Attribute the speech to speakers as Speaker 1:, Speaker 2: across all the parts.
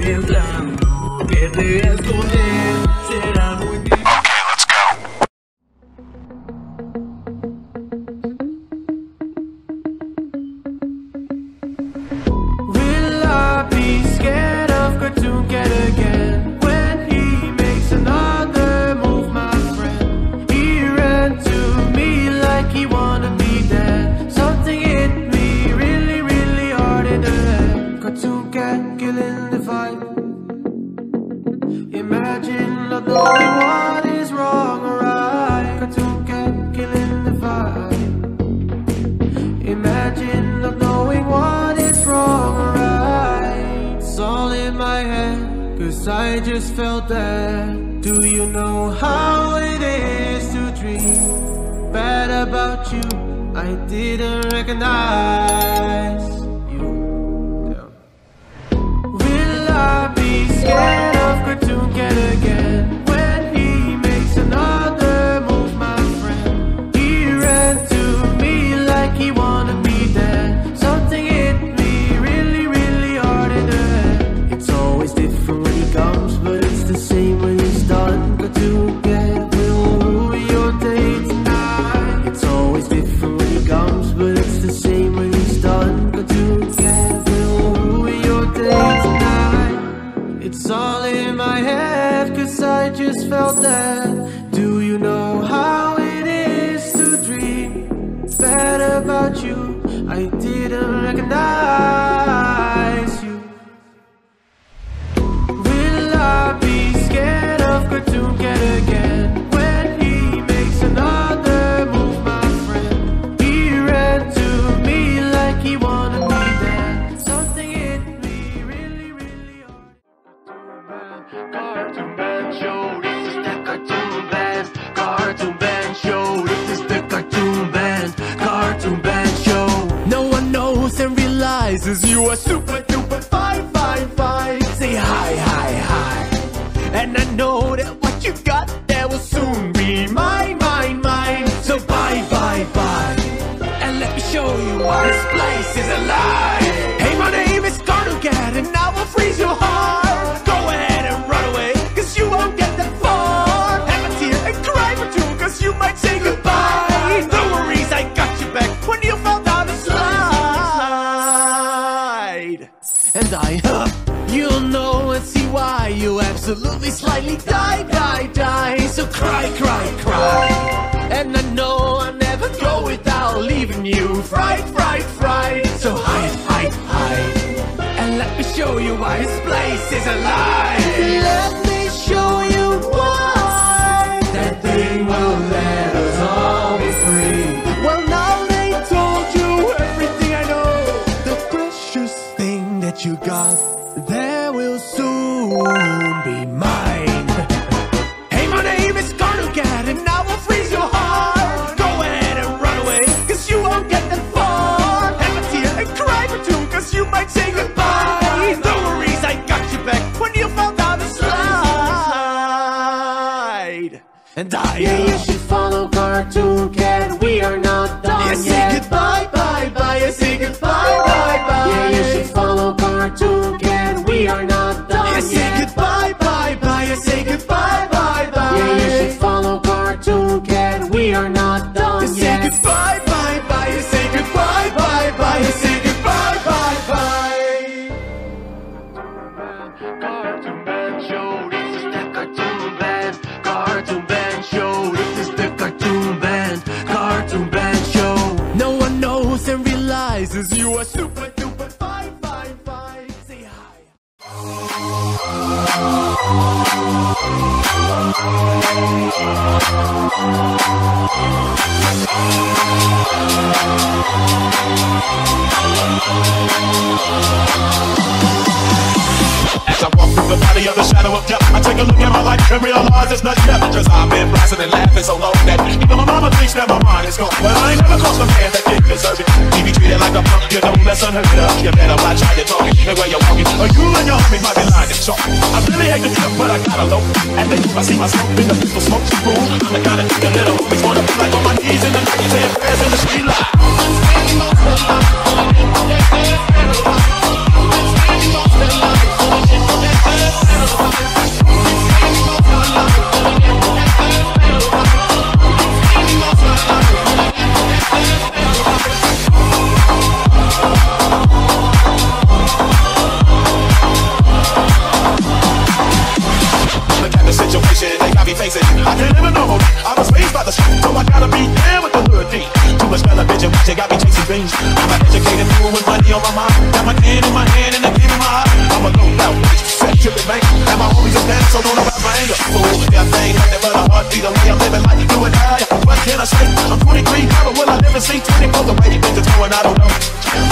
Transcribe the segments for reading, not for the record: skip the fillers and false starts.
Speaker 1: pensando que te esconder será muy difícil. Will I be scared of cartoon cat again when he makes another move, my friend? He ran to me like he wanted me dead. Something hit me really, really hard in the head. Cartoon cat killing the vibe. Imagine not knowing what is wrong or right. Cartoon cat killing the vibe. Imagine not knowing what is wrong or right. It's all in my head, cause I just felt that. Do you know how it is to dream bad about you? I didn't recognize you. Will I be scared of cartoon cat again when he makes another move, my friend? He ran to me like he wanted me dead. Something hit me really, really hard in the head. It's always different when he comes, but it's the same when he's done. Cartoon cat will ruin your day tonight. It's always different when he comes, but it's the same when he's done. Cartoon cat will ruin your day tonight. It's all in my head, cause I just felt that. Do you know how it is to dream bad about you? I didn't recognize you. Will I be scared of cartoon cat again when he makes another move, my friend? He ran to me like he wanted me dead. Something hit me really, really hard. Cartoon Band Show, this is the Cartoon Band. Cartoon Band Show, this is the Cartoon Band. Cartoon Band Show. No one knows and realizes you are super duper fine, fine, fine. Say hi, hi, hi. And I know that what you got there will soon be mine, mine, mine. So bye, bye, bye. And let me show you why this place is alive. Hey, my name is Cartoon Cat, and I will freeze your heart. Go ahead and run away, cause you won't get that far. Have a tear and cry for two, cause you might say goodbye. No worries, I got you back when you fell down the slide. And you'll know and see why you absolutely slightly die, die, die. So cry, cry, cry. And I know I'll never go without leaving you fright, fright, fright. So hide, hide, hide. And let me show you why this place is alive. Let me show you why that thing will let us all be free. Well, now they told you everything I know. The precious thing that you got, there will soon be mine. Hey, my name is Cartoon Cat, and I will freeze your heart. Go ahead and run away, cause you won't get that far. Have a tear and cry for two, cause you might say goodbye. No worries, I got you back when you fall down the slide. And you should follow Cartoon Cat, we are not done yet. Say goodbye, bye, bye, yeah, say goodbye, bye, bye. Yeah, you should follow Cartoon Cat, we are not done yet. Say goodbye, bye, bye, yeah, say goodbye, bye, bye. Yeah, you should follow Cartoon Cat, we are not done yet. Say goodbye, bye, bye, yeah, say goodbye, bye, bye, yeah, say goodbye, bye, bye. Cartoon Band Show, this is the Cartoon Band. Cartoon Band Show, this is the Cartoon Band. Cartoon Band Show. No one knows and realizes you are super duper fine, fine, fine. Say hi.
Speaker 2: As I walk through the valley of the shadow of death, I take a look at my life and realize it's nothing left. Cause I've been blasting and laughing so long that even my mama thinks that my mind is gone. But I ain't never crossed a man that didn't deserve it. He be treated like a punk, you know that's unheard of. You better watch how you're talking and where you're walking, or you and your homies might be lying and talking. I really hate the trip, but I gotta low. And then I see myself in the pistol smoke to roll. I gotta take a little homies wanna be like on my knees in the night, saying prayers in the street light. beans. I'm an educated fool with money on my mind. Got my can in my hand and a can in my eye. I'm a low-out bitch, fat trippin' bank. And my homies are down, so don't know about my anger. Fool, yeah, they ain't nothing but a heartbeat. The way I'm living like you and I. What can I say? I'm 23, never will I never see 24. The way these things are going, I don't know.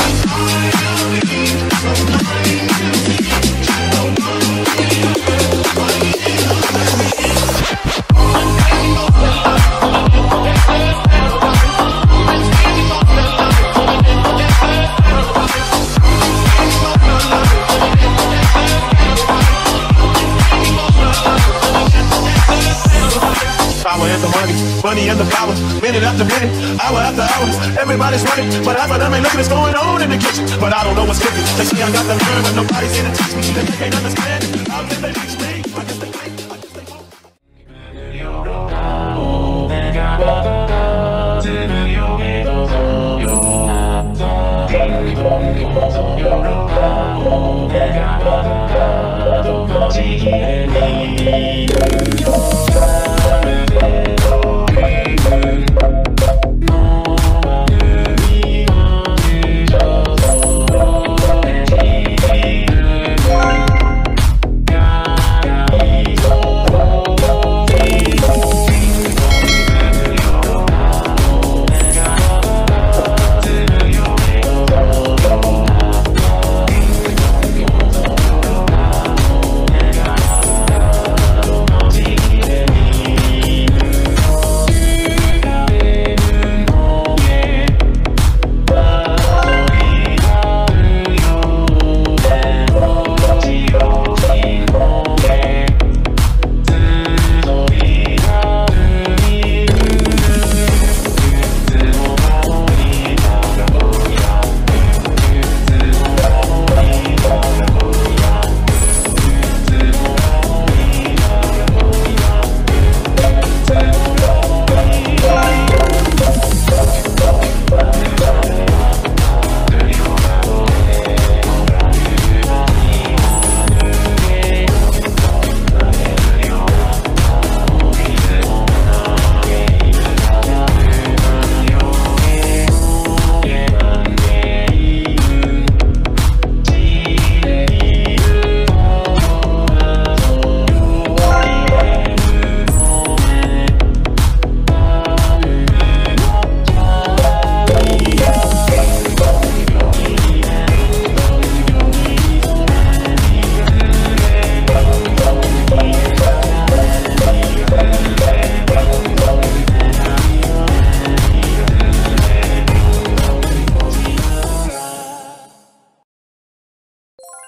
Speaker 2: Power and the money and the power. Minute after minute, hour after hour. Everybody's running, but half of them ain't looking what's going on in the kitchen. But I don't know what's cooking. They say I got the nerve, but nobody's here to teach me. They can't understand it. How can they teach me? I guess they think, I guess they won't.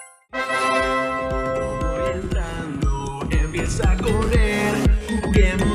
Speaker 3: Empieza a correr, juguemos.